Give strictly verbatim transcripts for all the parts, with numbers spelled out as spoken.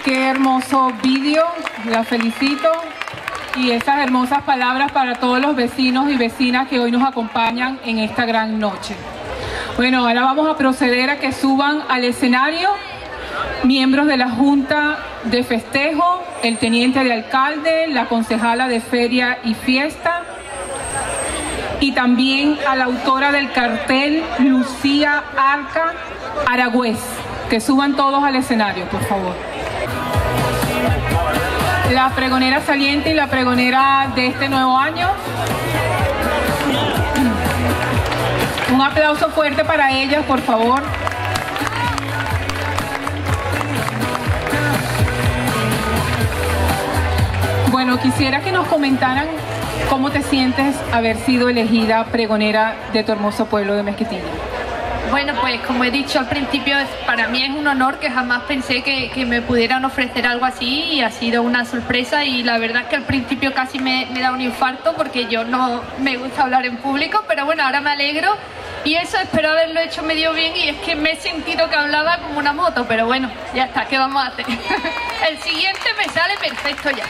Qué hermoso vídeo, la felicito. Y esas hermosas palabras para todos los vecinos y vecinas que hoy nos acompañan en esta gran noche. Bueno, ahora vamos a proceder a que suban al escenario miembros de la Junta de Festejo, el teniente de alcalde, la concejala de Feria y Fiesta, y también a la autora del cartel, Lucía Arca Aragüez. Que suban todos al escenario, por favor. La pregonera saliente y la pregonera de este nuevo año. Un aplauso fuerte para ellas, por favor. Bueno, quisiera que nos comentaran cómo te sientes haber sido elegida pregonera de tu hermoso pueblo de Mezquitilla. Bueno, pues como he dicho al principio, para mí es un honor, que jamás pensé que, que me pudieran ofrecer algo así, y ha sido una sorpresa. Y la verdad es que al principio casi me, me da un infarto, porque yo no me gusta hablar en público, pero bueno, ahora me alegro, y eso espero haberlo hecho medio bien, y es que me he sentido que hablaba como una moto, pero bueno, ya está, ¿qué vamos a hacer? El siguiente me sale perfecto ya.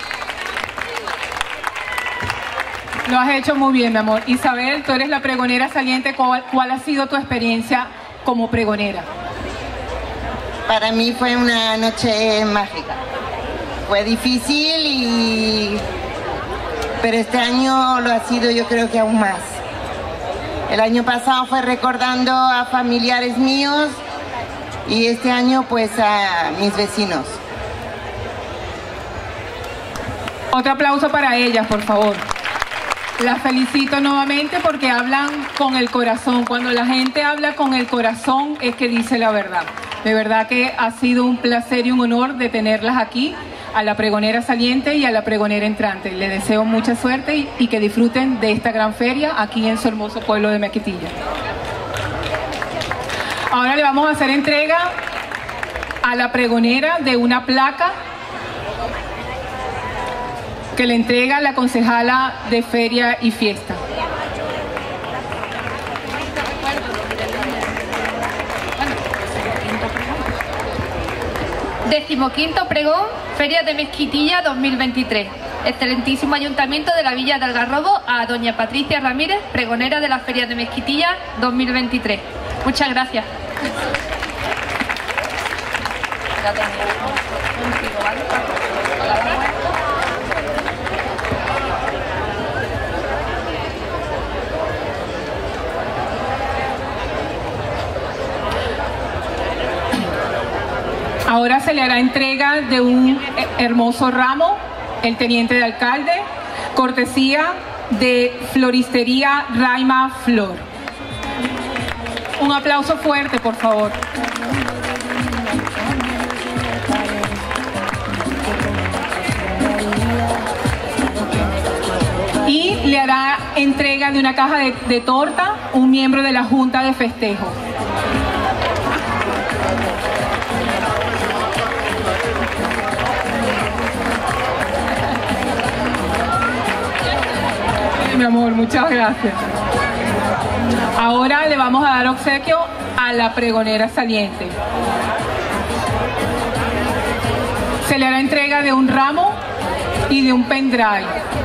Lo has hecho muy bien, mi amor. Isabel, tú eres la pregonera saliente. ¿Cuál, cuál ha sido tu experiencia como pregonera? Para mí fue una noche mágica. Fue difícil, y... pero este año lo ha sido, yo creo que aún más. El año pasado fue recordando a familiares míos, y este año pues a mis vecinos. Otro aplauso para ellas, por favor. Las felicito nuevamente porque hablan con el corazón. Cuando la gente habla con el corazón es que dice la verdad. De verdad que ha sido un placer y un honor de tenerlas aquí, a la pregonera saliente y a la pregonera entrante. Les deseo mucha suerte y, y que disfruten de esta gran feria aquí en su hermoso pueblo de Mezquitilla. Ahora le vamos a hacer entrega a la pregonera de una placa que le entrega la concejala de Feria y Fiesta. Decimoquinto pregón, Feria de Mezquitilla dos mil veintitrés. Excelentísimo Ayuntamiento de la Villa de Algarrobo, a doña Patricia Ramírez, pregonera de la Feria de Mezquitilla dos mil veintitrés. Muchas gracias. Ahora se le hará entrega de un hermoso ramo, el teniente de alcalde, cortesía de Floristería Raima Flor. Un aplauso fuerte, por favor. Y le hará entrega de una caja de, de torta un miembro de la Junta de Festejo. Mi amor, muchas gracias. Ahora le vamos a dar obsequio a la pregonera saliente. Se le hará entrega de un ramo y de un pendrive.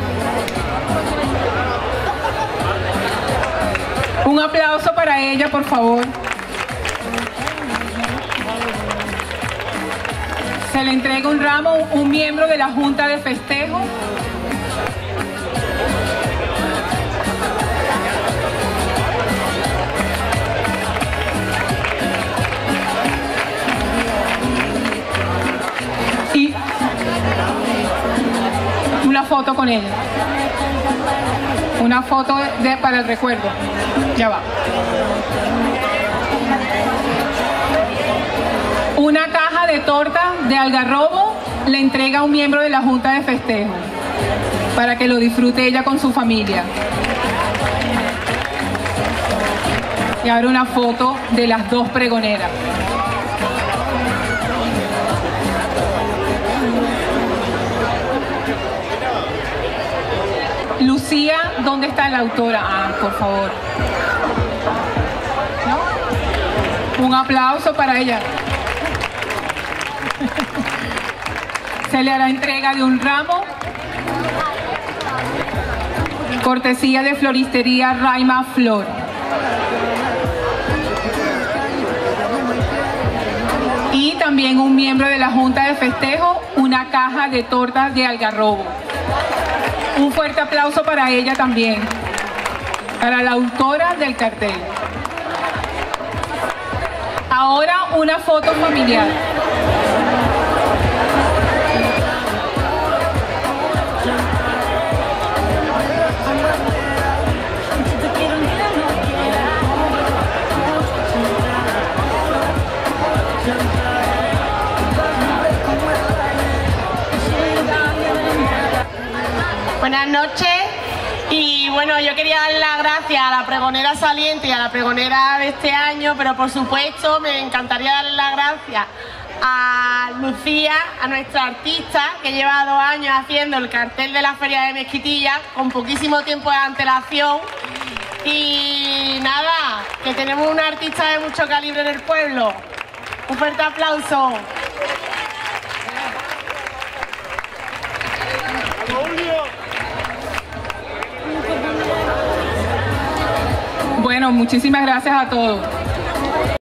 Un aplauso para ella, por favor. Se le entrega un ramo, un miembro de la Junta de Festejo. Y una foto con ella. Una foto de, para el recuerdo. Ya va. Una caja de torta de Algarrobo le entrega a un miembro de la Junta de Festejo para que lo disfrute ella con su familia. Y ahora una foto de las dos pregoneras. Lucía, ¿dónde está la autora? Ah, por favor. ¿No? Un aplauso para ella. se le hará entrega de un ramo, cortesía de Floristería Raima Flor. Y también un miembro de la Junta de Festejo, una caja de tortas de algarrobo. Un fuerte aplauso para ella también, para la autora del cartel. Ahora una foto familiar. Buenas noches, y bueno, yo quería dar las gracias a la pregonera saliente y a la pregonera de este año, pero por supuesto me encantaría dar las gracias a Lucía, a nuestra artista que lleva dos años haciendo el cartel de la Feria de Mezquitilla con poquísimo tiempo de antelación. Y nada, que tenemos una artista de mucho calibre en el pueblo. Un fuerte aplauso. Bueno, muchísimas gracias a todos.